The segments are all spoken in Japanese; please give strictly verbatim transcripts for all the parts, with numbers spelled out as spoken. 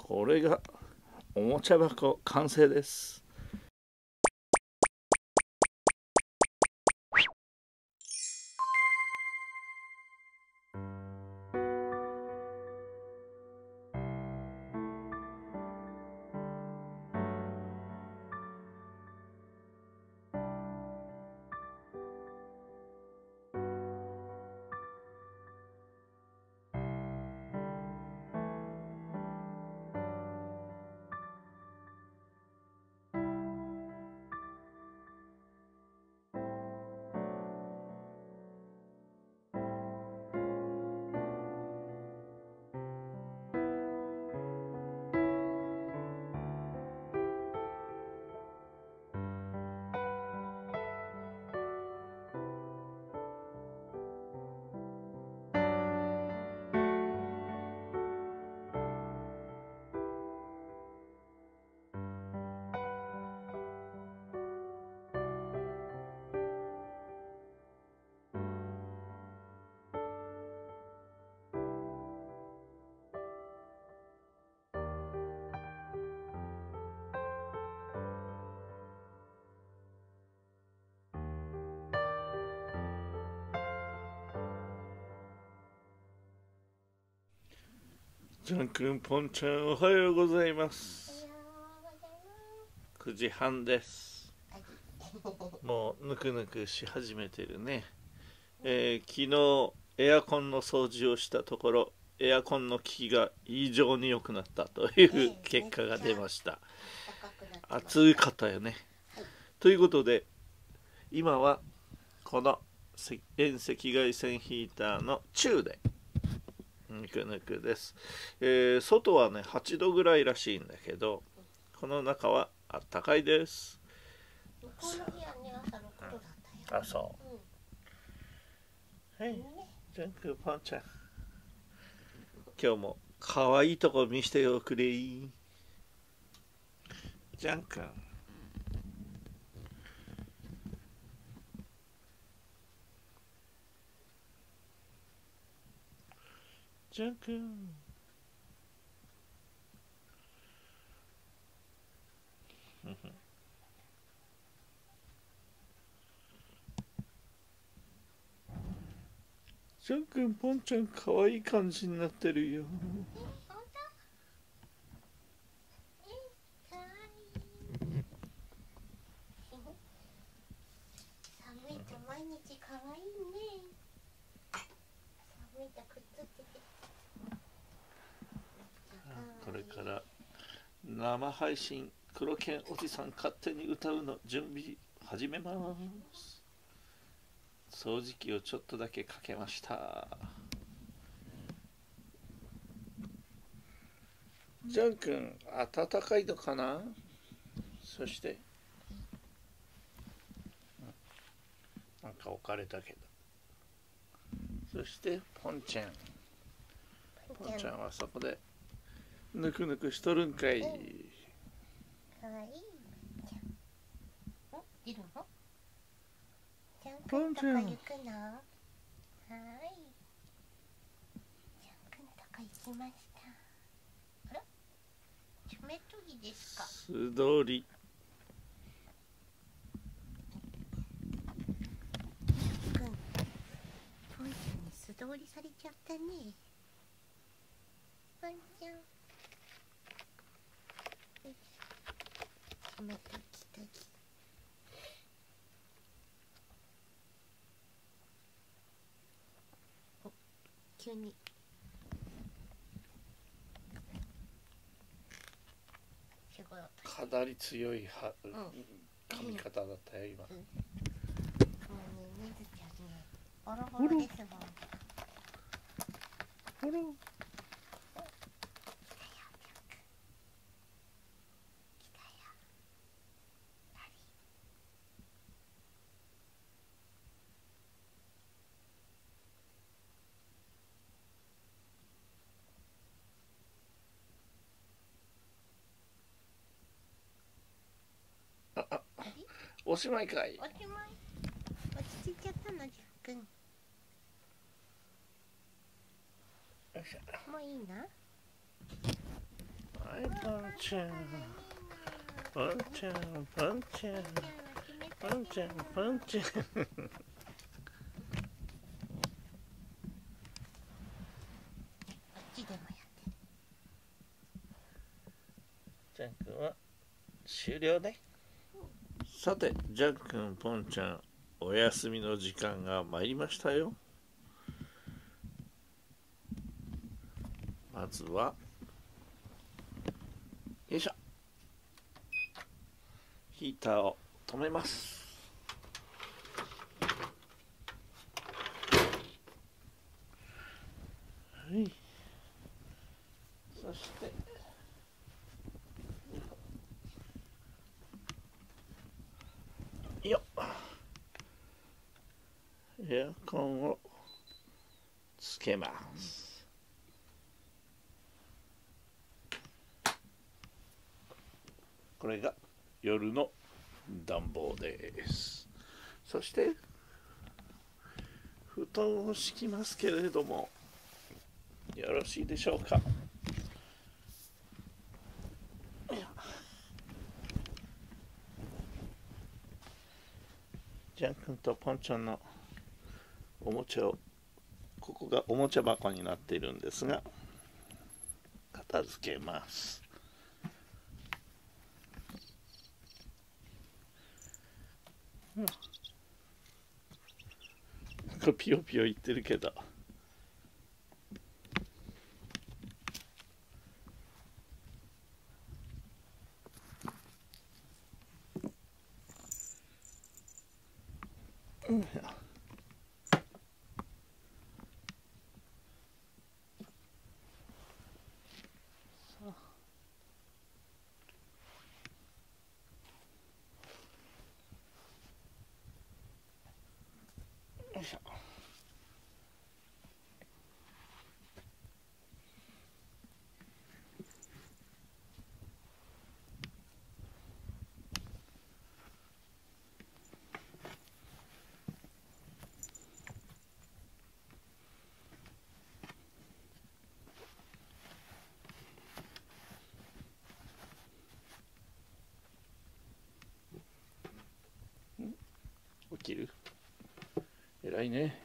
これがおもちゃ箱完成です。ジャン君、ポンちゃん、おはようございます。くじはんです。もうぬくぬくし始めてるね。えー、昨日エアコンの掃除をしたところ、エアコンの効きが異常に良くなったという結果が出ました。暑かったよね。ということで、今はこの遠赤外線ヒーターの中でぬくぬくです、えー、外はねはちどぐらいらしいんだけど、この中はあったかいです。 向こうの部屋ね、朝ろくどだったよ。 あ、そう、うん、はい、ジャンクパンちゃん、今日も可愛いとこ見せておくれ。ジャン君、ジャン君、ジャン君、ポンちゃん可愛い感じになってるよ。 寒いと毎日可愛いね。寒いとくっつけて。 これから生配信、黒犬おじさん勝手に歌うの準備始めます。掃除機をちょっとだけかけました。ジャン君、暖かいのかな。そしてなんか置かれたけど、そしてポンちゃん、ポンちゃんはそこでぬくぬくしとるんかい。 かわいい。いるの？ジャン君とか行くの？はい。ジャン君とか行きました。あら？チョメトギですか？ 素通り。 ジャン君、ポンちゃんに素通りされちゃったね。ポンちゃん。チョメトギトギ。急にすごい音。 かなり強いは、 うん、 噛み方だったよ今、 うん、もうね、ねずちゃんね、ボロボロですもん。 ほら、おしまいかい。 おしまい。落ち着いちゃったの、ジャン君。もういいな。 ははいポンちゃんポンちゃんポンちゃんポンちゃんポンちゃんこっちでもやってる。 ジャン君は終了ね。さてジャン君ポンちゃんお休みの時間が参りましたよ。まずはよいしょ、ヒーターを止めます。はい、そしてよっ、エアコンをつけます。これが夜の暖房です。そして布団を敷きますけれども、よろしいでしょうか。ジャン君とポンちゃんのおもちゃを、ここがおもちゃ箱になっているんですが、片付けます。うん、なんかピヨピヨ言ってるけど、うん、よいしょ。起きる？偉いね。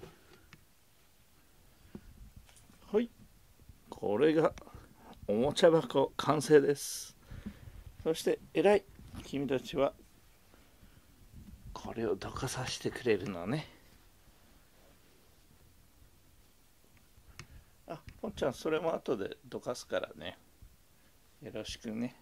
はい、これがおもちゃ箱完成です。そして偉い、君たちはこれをどかさせてくれるのね。あ、ポンちゃんそれも後でどかすからね、よろしくね。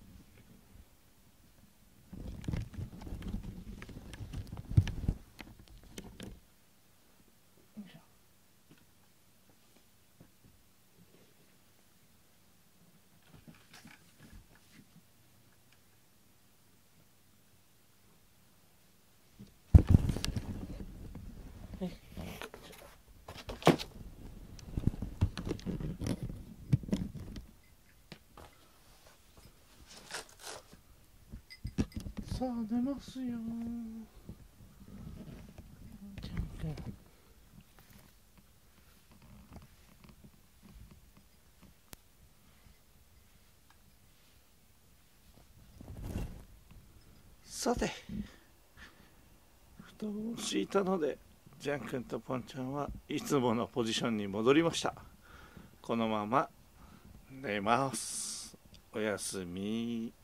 さあ出ますよ。さて布団を敷いたので、ジャン君とポンちゃんはいつものポジションに戻りました。このまま寝ます。おやすみ。